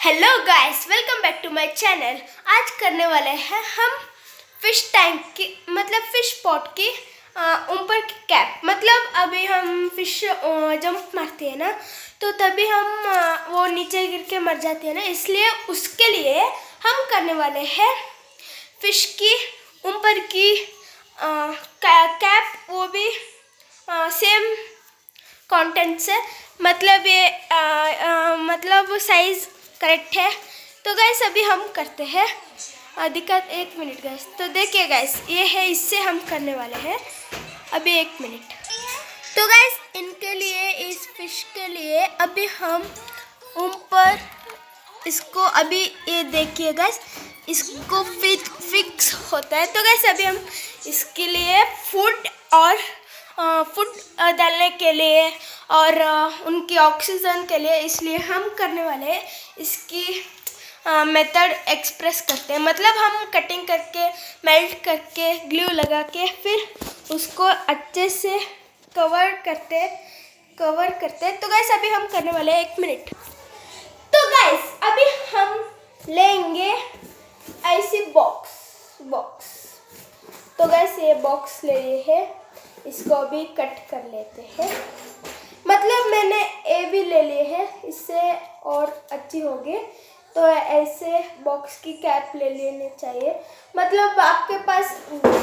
Hello guys, welcome back to my channel. आज करने वाले हैं हम फिश टैंक की फिश पॉट की ऊपर की कैप। अभी हम फिश जंप मारते हैं ना, तो तभी हम वो नीचे गिर के मर जाते हैं ना, इसलिए उसके लिए हम करने वाले हैं फिश की ऊपर की कैप, वो भी सेम कंटेंट से। ये साइज करेक्ट है। तो गैस अभी हम करते हैं दिक्कत। 1 मिनट गैस। तो देखिए गैस, ये है, इससे हम करने वाले हैं अभी 1 मिनट। तो गैस इनके लिए, इस फिश के लिए अभी हम ऊपर इसको, अभी ये देखिए गैस, इसको फिक्स होता है। तो गैस अभी हम इसके लिए फूड डालने के लिए और उनकी ऑक्सीजन के लिए, इसलिए हम करने वाले हैं इसकी मेथड एक्सप्रेस करते हैं। हम कटिंग करके, मेल्ट करके, ग्लू लगा के फिर उसको अच्छे से कवर करते। तो गैस अभी हम करने वाले हैं 1 मिनट। तो गैस अभी हम लेंगे ऐसी बॉक्स। तो गैस ये बॉक्स ले लिए है, इसको अभी कट कर लेते हैं। मैंने ये भी ले लिए है, इससे और अच्छी होगी। तो ऐसे बॉक्स की कैप ले लेनी चाहिए। आपके पास,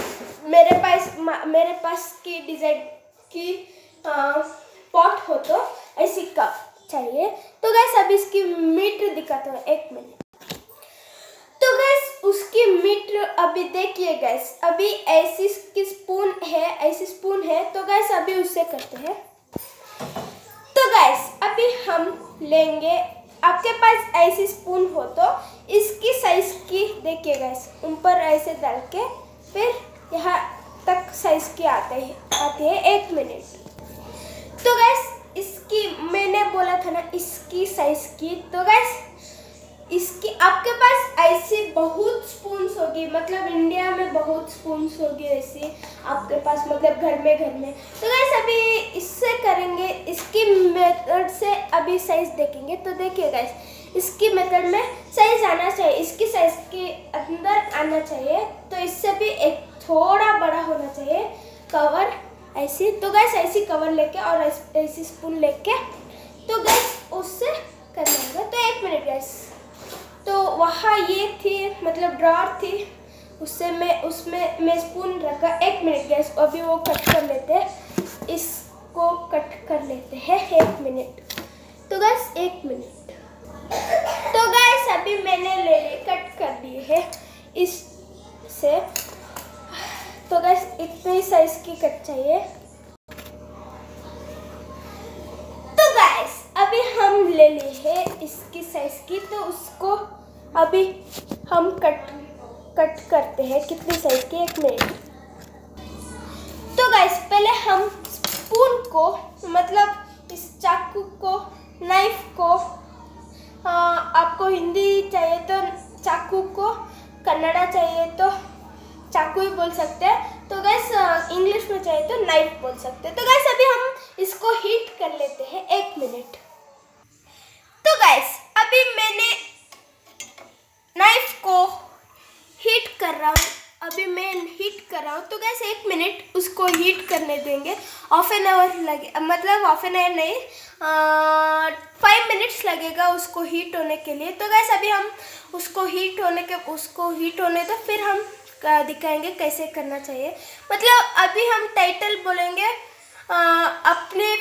मेरे पास की डिज़ाइन की पॉट हो तो ऐसी कप चाहिए। तो गैस अभी इसकी मीटर दिखाता हूँ, 1 मिनट। तो गैस उसकी मीटर अभी देखिए गैस, अभी ऐसी स्पून है। तो गैस अभी उससे करते हैं। तो गैस अभी हम लेंगे, आपके पास ऐसी स्पून हो तो इसकी साइज की देखिए गैस, ऊपर ऐसे डाल के फिर यहाँ तक साइज की आती है 1 मिनट। तो गैस इसकी, मैंने बोला था ना इसकी साइज की। तो गैस इसकी आपके पास ऐसी बहुत स्पून्स होगी, इंडिया में बहुत स्पून्स होगी ऐसी आपके पास, घर में। तो गैस अभी इससे करेंगे, इसकी मेथड से अभी साइज देखेंगे। तो देखिए गैस, इसकी मेथड में साइज आना चाहिए, इसकी साइज के अंदर आना चाहिए। तो इससे भी एक थोड़ा बड़ा होना चाहिए कवर ऐसी। तो गैस ऐसी कवर लेके और ऐसी स्पून लेके, तो गैस उससे करना होगा। तो 1 मिनट गैस। तो वहाँ ये थी, ड्रॉर थी, उसमें मैं स्पून रखा। 1 मिनट गैस, अभी वो कट कर लेते हैं, इसको कट कर लेते हैं 1 मिनट। तो गैस 1 मिनट। तो गैस अभी मैंने कट कर दिए है इससे। तो गैस इतनी साइज की कट चाहिए। तो गैस अभी हम ले लिए है इसकी साइज की। तो उसको अभी हम कट करते हैं, कितनी साइज की, 1 मिनट। तो गैस पहले हम स्पून को, इस चाकू को, नाइफ को, आपको हिंदी चाहिए तो चाकू को, कन्नड़ा चाहिए तो चाकू ही बोल सकते हैं। तो गैस इंग्लिश में चाहिए तो नाइफ बोल सकते हैं। तो गैस अभी हम इसको हीट कर लेते हैं 1 मिनट। तो गैस अभी मैंने नाइफ को हीट कर रहा हूँ। तो गैस 1 मिनट उसको हीट करने देंगे। हाफ एन आवर नहीं, 5 मिनट्स लगेगा उसको हीट होने के लिए। तो गैस अभी हम उसको हीट होने तो फिर हम दिखाएंगे कैसे करना चाहिए। अभी हम टाइटल बोलेंगे अपने,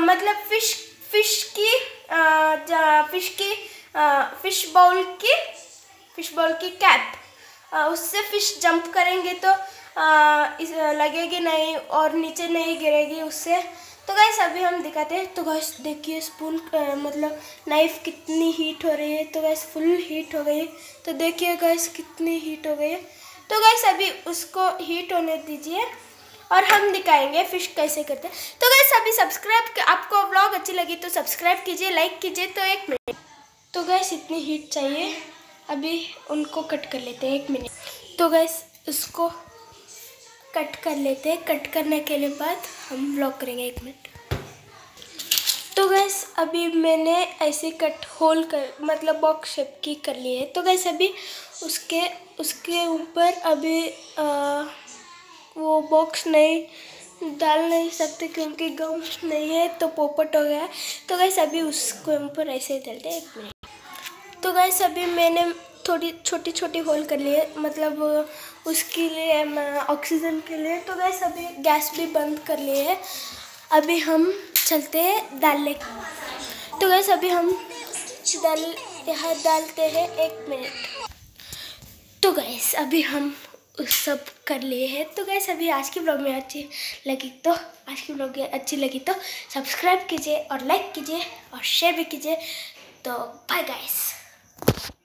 फिश बाउल की कैप। उससे फिश जंप करेंगे तो लगेगी नहीं और नीचे नहीं गिरेगी उससे। तो गैस अभी हम दिखाते हैं। तो गैस देखिए स्पून, नाइफ कितनी हीट हो रही है। तो गैस फुल हीट हो गई है। तो देखिए गैस कितनी हीट हो गई है। तो गैस अभी उसको हीट होने दीजिए और हम दिखाएंगे फिश कैसे करते हैं। तो गैस अभी आपको व्लॉग अच्छी लगी तो सब्सक्राइब कीजिए, लाइक कीजिए। तो 1 मिनट। तो गैस इतनी हीट चाहिए, अभी उनको कट कर लेते हैं 1 मिनट। तो गैस उसको कट कर लेते हैं। कट करने के लिए बाद हम व्लॉग करेंगे 1 मिनट। तो गैस अभी मैंने ऐसे कट होल कर मतलब बॉक्स शेप की कर ली है। तो गैस अभी उसके ऊपर अभी वो बॉक्स नहीं डाल नहीं सकते क्योंकि गम नहीं है तो पोपट हो गया है। तो गैस अभी उसके ऊपर ऐसे डालते हैं। 1 मिनट। तो गैस अभी मैंने थोड़ी छोटी छोटी होल कर ली है मतलब उसके लिए ऑक्सीजन के लिए। तो गैस अभी गैस भी बंद कर लिए है। अभी हम चलते हैं दाल लेकर। तो गैस अभी हम दाल यहाँ डालते हैं। 1 मिनट। तो गैस अभी हम सब कर लिए हैं। तो गैस अभी आज की ब्लॉग में अच्छी लगी तो सब्सक्राइब कीजिए और लाइक कीजिए और शेयर भी कीजिए। तो बाय गाइस।